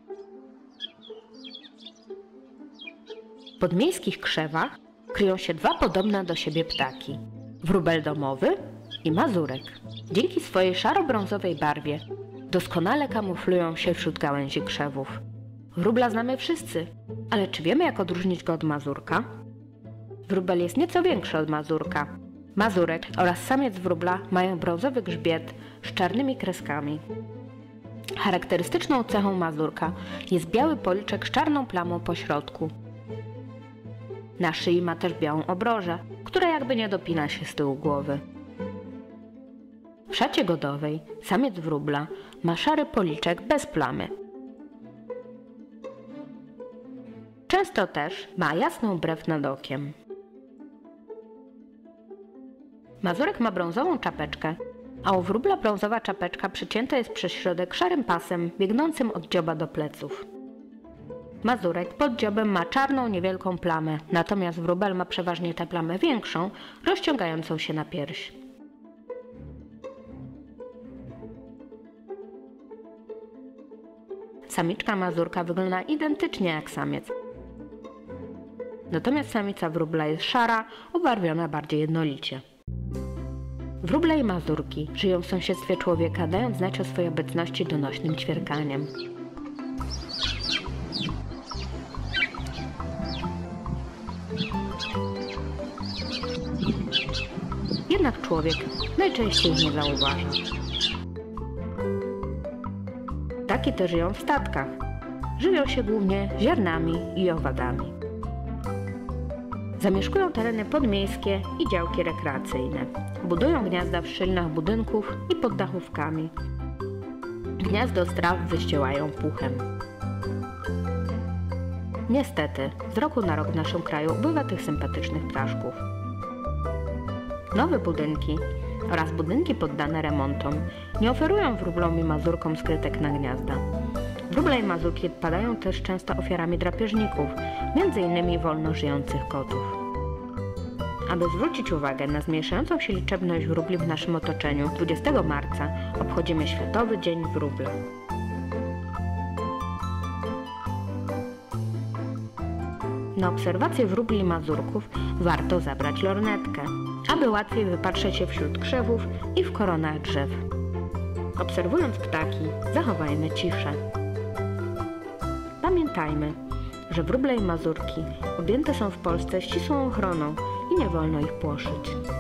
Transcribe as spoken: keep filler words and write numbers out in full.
W podmiejskich krzewach kryją się dwa podobne do siebie ptaki – wróbel domowy i mazurek. Dzięki swojej szaro-brązowej barwie doskonale kamuflują się wśród gałęzi krzewów. Wróbla znamy wszyscy, ale czy wiemy, jak odróżnić go od mazurka? Wróbel jest nieco większy od mazurka. Mazurek oraz samiec wróbla mają brązowy grzbiet z czarnymi kreskami. Charakterystyczną cechą mazurka jest biały policzek z czarną plamą po środku. Na szyi ma też białą obrożę, która jakby nie dopina się z tyłu głowy. W szacie godowej samiec wróbla ma szary policzek bez plamy. Często też ma jasną brew nad okiem. Mazurek ma brązową czapeczkę, a u wróbla brązowa czapeczka przycięta jest przez środek szarym pasem biegnącym od dzioba do pleców. Mazurek pod dziobem ma czarną, niewielką plamę, natomiast wróbel ma przeważnie tę plamę większą, rozciągającą się na pierś. Samiczka mazurka wygląda identycznie jak samiec. Natomiast samica wróbla jest szara, ubarwiona bardziej jednolicie. Wróble i mazurki żyją w sąsiedztwie człowieka, dając znać o swojej obecności donośnym ćwierkaniem. Jednak człowiek najczęściej ich nie zauważa. Ptaki te żyją w statkach. Żywią się głównie ziarnami i owadami. Zamieszkują tereny podmiejskie i działki rekreacyjne. Budują gniazda w szczelinach budynków i pod dachówkami. Gniazdo z traw wyściełają puchem. Niestety, z roku na rok w naszym kraju ubywa tych sympatycznych ptaszków. Nowe budynki oraz budynki poddane remontom nie oferują wróblom i mazurkom skrytek na gniazda. Wróble i mazurki padają też często ofiarami drapieżników, między innymi wolno żyjących kotów. Aby zwrócić uwagę na zmniejszającą się liczebność wróbli w naszym otoczeniu, dwudziestego marca obchodzimy Światowy Dzień Wróbla. Na obserwację wróbli i mazurków warto zabrać lornetkę, aby łatwiej wypatrzeć się wśród krzewów i w koronach drzew. Obserwując ptaki, zachowajmy ciszę. Pamiętajmy, że wróble i mazurki objęte są w Polsce ścisłą ochroną i nie wolno ich płoszyć.